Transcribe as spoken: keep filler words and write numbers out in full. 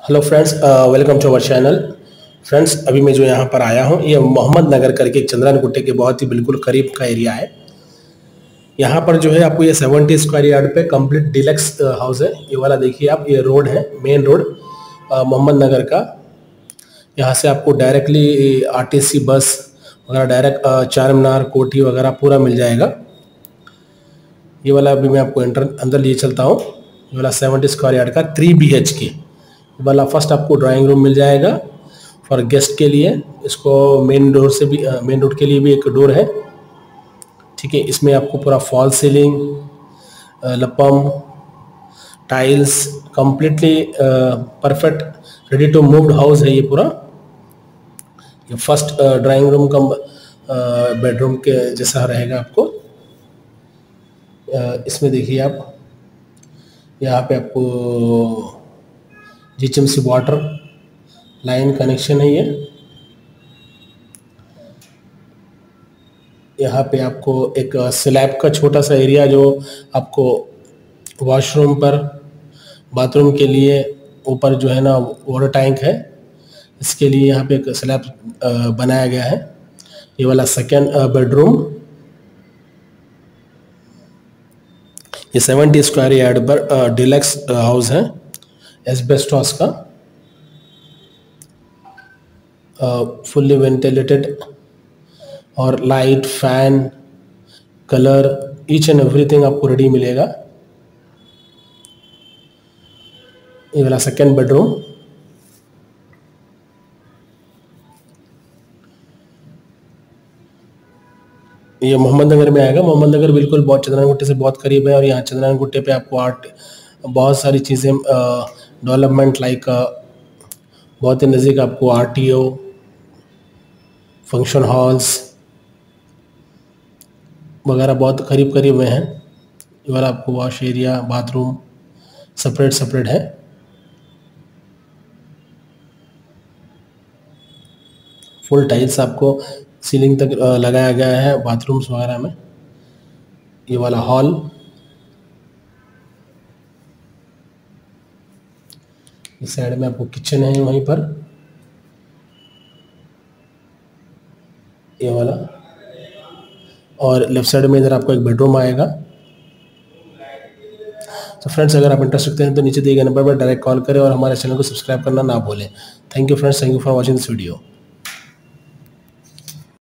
Hello friends, welcome to our channel. Friends, अभी मैं जो यहाँ पर आया हूँ ये मोहम्मद नगर करके एक चंद्रन गुट्टे के बहुत ही बिल्कुल करीब का एरिया है। यहाँ पर जो है आपको ये सेवेंटी स्क्वायर यार्ड पे कंप्लीट डिलक्स हाउस है। ये वाला देखिए आप, ये रोड है, मेन रोड मोहम्मद नगर का। यहाँ से आपको डायरेक्टली आरटीसी बस वगैरह डायरेक्ट चार मीनार कोठी वगैरह पूरा मिल जाएगा। ये वाला अभी मैं आपको एंटर अंदर लिए चलता हूँ। ये वाला सेवेंटी स्क्वायर यार्ड का थ्री बी एच के वाला फर्स्ट आपको ड्राइंग रूम मिल जाएगा फॉर गेस्ट के लिए। इसको मेन डोर से भी मेन डोर के लिए भी एक डोर है, ठीक है। इसमें आपको पूरा फॉल सीलिंग, लपम, tiles completely perfect ready to moved house है ये पूरा। ये फर्स्ट ड्राइंग रूम का बेडरूम के जैसा रहेगा आपको। uh, इसमें देखिए आप, यहाँ पे आपको जीएचएमसी वाटर लाइन कनेक्शन है ये। यहाँ पे आपको एक स्लैब का छोटा सा एरिया जो आपको वॉशरूम पर बाथरूम के लिए ऊपर जो है ना वाटर टैंक है, इसके लिए यहाँ पे एक स्लैब बनाया गया है। ये वाला सेकेंड बेडरूम, ये सेवेंटी स्क्वायर यार्ड पर डिलक्स हाउस है एस्बेस्टॉस का, फुल्ली वेंटिलेटेड और light, fan, colour, each and everything आपको रेडी मिलेगा। ये वाला सेकेंड बेडरूम, ये मोहम्मद नगर में आएगा। मोहम्मद नगर बिल्कुल बहुत चंद्रन गुट्टे से बहुत करीब है और यहाँ चंद्रन गुट्टे पे आपको आर्ट बहुत सारी चीज़ें डेवलपमेंट लाइक बहुत ही नज़दीक आपको आरटीओ, फंक्शन हॉल्स वगैरह बहुत करीब करीब में हैं। ये वाला आपको wash area, bathroom separate separate है। फुल टाइल्स आपको सीलिंग तक लगाया गया है बाथरूम्स वगैरह में। ये वाला हॉल, इस साइड में आपको किचन है वहीं पर, ये वाला, और लेफ्ट साइड में इधर आपको एक बेडरूम आएगा। तो फ्रेंड्स, अगर आप इंटरेस्ट रखते हैं तो नीचे दिए गए नंबर पर डायरेक्ट कॉल करें और हमारे चैनल को सब्सक्राइब करना ना भूलें। Thank you friends, thank you for watching this video.